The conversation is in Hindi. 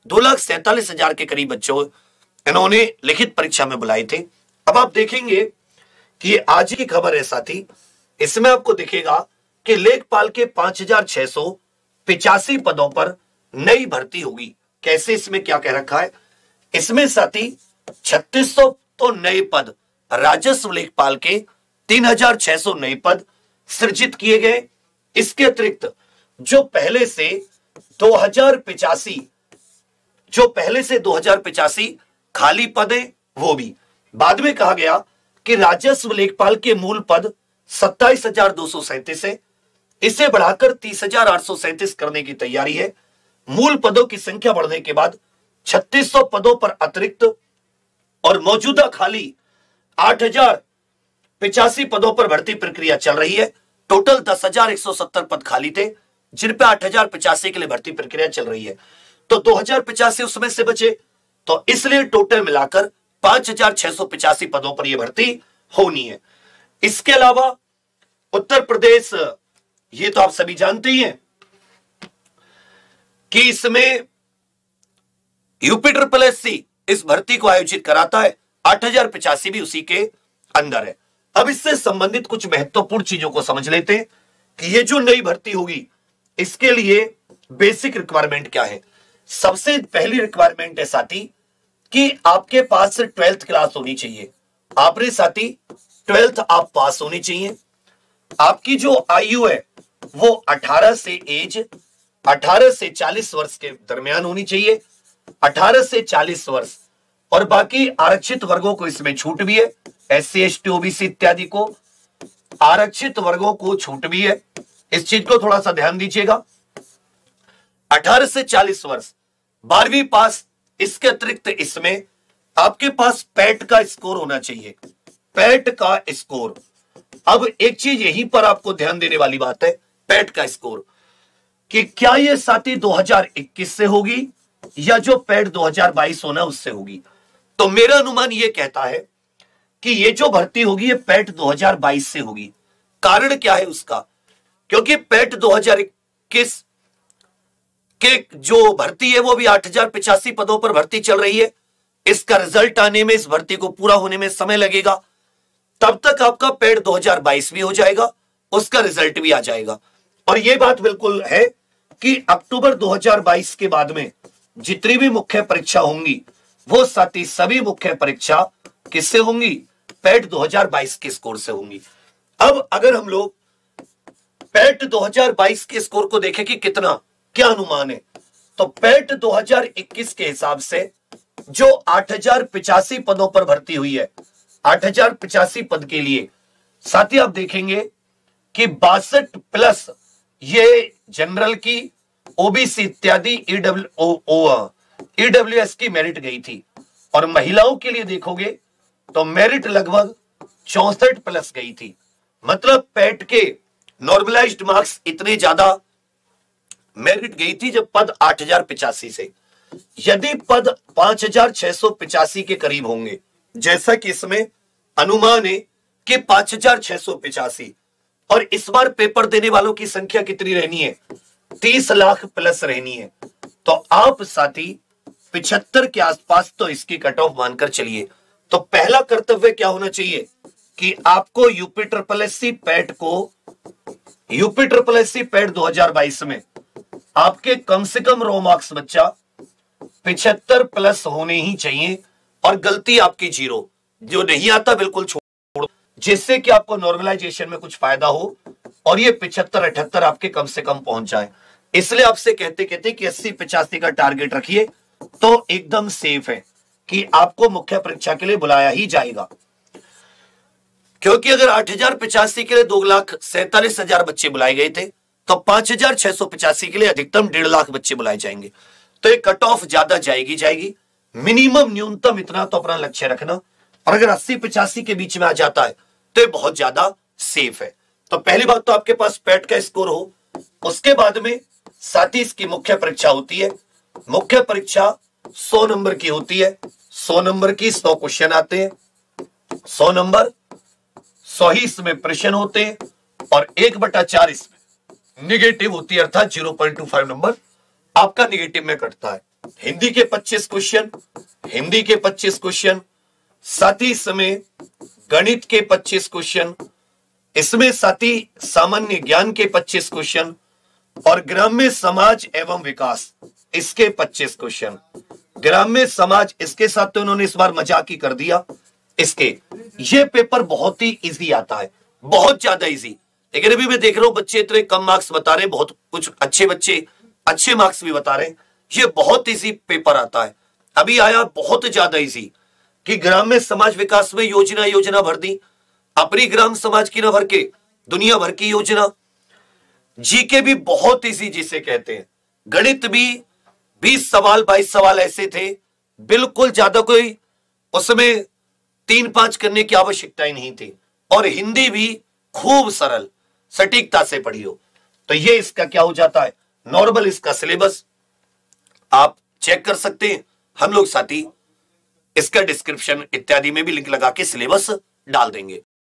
2,47,000 के करीब बच्चों इन्होंने लिखित परीक्षा में बुलाए थे। अब आप देखेंगे कि ये आज की खबर है साथी, इसमें आपको दिखेगा कि लेखपाल के 5,685 पदों पर नई भर्ती होगी। कैसे, इसमें क्या कह रखा है, इसमें साथी 3600 तो नए पद, राजस्व लेखपाल के 3,600 नए पद सृजित किए गए। इसके अतिरिक्त जो पहले से 2,085 खाली पद है वो भी। बाद में कहा गया कि राजस्व लेखपाल के मूल पद 27,237 है, इसे बढ़ाकर 30,837 करने की तैयारी है। मूल पदों की संख्या बढ़ने के बाद 3600 पदों पर अतिरिक्त और मौजूदा खाली 8,085 पदों पर भर्ती प्रक्रिया चल रही है। टोटल 10,170 पद खाली थे, जिन पे 8,085 के लिए भर्ती प्रक्रिया चल रही है। तो 2,085 उसमें से बचे, तो इसलिए टोटल मिलाकर 5,685 पदों पर यह भर्ती होनी है। इसके अलावा उत्तर प्रदेश, ये तो आप सभी जानते ही हैं कि इसमें UPSSC इस भर्ती को आयोजित कराता है, 8,085 भी उसी के अंदर है। अब इससे संबंधित कुछ महत्वपूर्ण चीजों को समझ लेते हैं कि ये जो नई भर्ती होगी इसके लिए बेसिक रिक्वायरमेंट क्या है। सबसे पहली रिक्वायरमेंट है साथी कि आपके पास 12th क्लास होनी चाहिए। आपने साथी 12th आप पास होनी चाहिए। आपकी जो आयु है वो 18 से 40 वर्ष के दरमियान होनी चाहिए, 18 से 40 वर्ष। और बाकी आरक्षित वर्गों को इसमें छूट भी है, SC ST OBC इत्यादि को आरक्षित वर्गों को छूट भी है। इस चीज को थोड़ा सा ध्यान दीजिएगा। 18 से 40 वर्ष, 12वीं पास। इसके अतिरिक्त इसमें आपके पास पैट का स्कोर होना चाहिए, पैट का स्कोर। अब एक चीज यहीं पर आपको ध्यान देने वाली बात है, पैट का स्कोर, कि क्या यह साथी 2021 से होगी या जो पैट 2022 होना उससे होगी। तो मेरा अनुमान यह कहता है कि ये जो भर्ती होगी ये पैट 2022 से होगी। कारण क्या है उसका, क्योंकि पैट 2021 के जो भर्ती है वो भी 8,085 पदों पर भर्ती चल रही है। इसका रिजल्ट आने में, इस भर्ती को पूरा होने में समय लगेगा। तब तक आपका पैट 2022 भी हो जाएगा, उसका रिजल्ट भी आ जाएगा। और यह बात बिल्कुल है कि अक्टूबर 2022 के बाद में जितनी भी मुख्य परीक्षा होंगी वो साथी सभी मुख्य परीक्षा किससे होंगी, पैट 2022 के स्कोर से होंगी। अब अगर हम लोग पैट 2022 के स्कोर को देखें कि कितना, क्या अनुमान है, तो पैट 2021 के हिसाब से जो 8,085 पदों पर भर्ती हुई है, 8,085 पद के लिए साथी आप देखेंगे कि 62 प्लस ये जनरल की, OBC इत्यादि EWS की मेरिट गई थी। और महिलाओं के लिए देखोगे तो मेरिट लगभग 64 प्लस गई थी। मतलब पैट के नॉर्मलाइज्ड मार्क्स इतने ज्यादा मेरिट गई थी जब पद 8,085 से। यदि पद 5,685 के करीब होंगे, जैसा कि इसमें अनुमान है कि 5,685, और इस बार पेपर देने वालों की संख्या कितनी रहनी है, 30 लाख प्लस रहनी है, तो आप साथी 75 के आसपास तो इसकी कट ऑफ मानकर चलिए। तो पहला कर्तव्य क्या होना चाहिए कि आपको UPSSC पैट 2022 में आपके कम से कम रो मार्क्स बच्चा 75 प्लस होने ही चाहिए, और गलती आपकी 0, जो नहीं आता बिल्कुल छोड़ो, जिससे कि आपको नॉर्मलाइजेशन में कुछ फायदा हो और ये 75-78 आपके कम से कम पहुंच जाए। इसलिए आपसे कहते कि 80-85 का टारगेट रखिए, तो एकदम सेफ है कि आपको मुख्य परीक्षा के लिए बुलाया ही जाएगा। क्योंकि अगर 8,085 के लिए 2,47,000 बच्चे बुलाए गए थे, तो 5,685 के लिए अधिकतम 1.5 लाख बच्चे बुलाए जाएंगे। तो ये कट ऑफ ज्यादा जाएगी। मिनिमम न्यूनतम इतना तो अपना लक्ष्य रखना, और अगर 80-85 के बीच में आ जाता है तो ये बहुत ज्यादा सेफ है। तो पहली बात तो आपके पास पैट का स्कोर हो। उसके बाद में साथ ही इसकी मुख्य परीक्षा होती है। मुख्य परीक्षा 100 नंबर की होती है। 100 नंबर की 100 क्वेश्चन आते हैं, 100 नंबर, 100 ही इसमें प्रश्न होते हैं, और 1/4 इसमें निगेटिव होती है, अर्थात 0.25 नंबर आपका निगेटिव में कटता है। हिंदी के 25 क्वेश्चन, हिंदी के 25 क्वेश्चन, साथ ही समय गणित के 25 क्वेश्चन, इसमें साथ ही सामान्य ज्ञान के 25 क्वेश्चन और ग्राम्य समाज एवं विकास इसके 25 क्वेश्चन। ग्राम्य समाज इसके साथ तो उन्होंने इस बार मजाक ही कर दिया। इसके ये पेपर बहुत ही इजी आता है, बहुत ज्यादा इजी। लेकिन अभी मैं देख रहा हूं बच्चे इतने कम मार्क्स बता रहे हैं, बहुत कुछ अच्छे बच्चे अच्छे मार्क्स भी बता रहे हैं। ये बहुत इजी पेपर आता है, अभी आया बहुत ज्यादा इजी कि ग्राम्य समाज विकास में योजना भर दी, अपनी ग्राम समाज की ना भर के दुनिया भर की योजना। जीके भी बहुत इजी जिसे कहते हैं, गणित भी 20 सवाल 22 सवाल ऐसे थे, बिल्कुल ज्यादा कोई उसमें 3-5 करने की आवश्यकता ही नहीं थी। और हिंदी भी खूब सरल सटीकता से पढ़ी हो। तो ये इसका क्या हो जाता है, नॉर्मल इसका सिलेबस आप चेक कर सकते हैं। हम लोग साथ ही इसका डिस्क्रिप्शन इत्यादि में भी लिंक लगा के सिलेबस डाल देंगे।